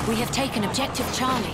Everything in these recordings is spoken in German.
We have taken objective Charlie.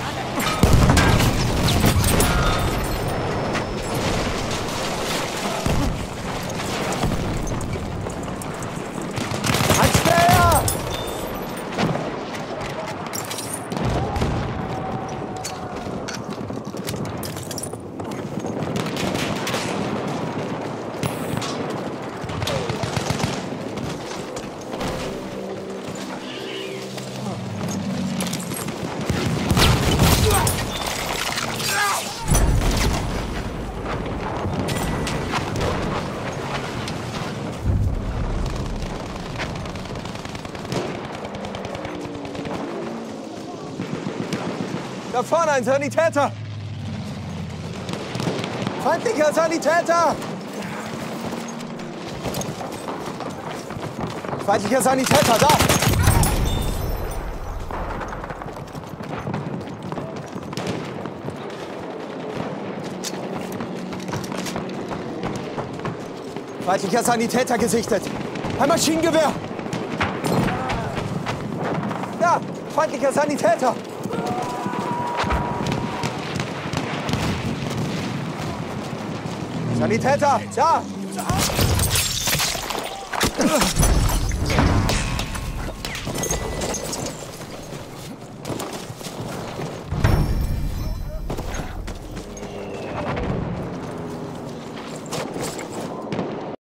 Da vorne ein Sanitäter! Feindlicher Sanitäter! Feindlicher Sanitäter, da! Feindlicher Sanitäter gesichtet! Ein Maschinengewehr! Da! Feindlicher Sanitäter! Sanitäter, da!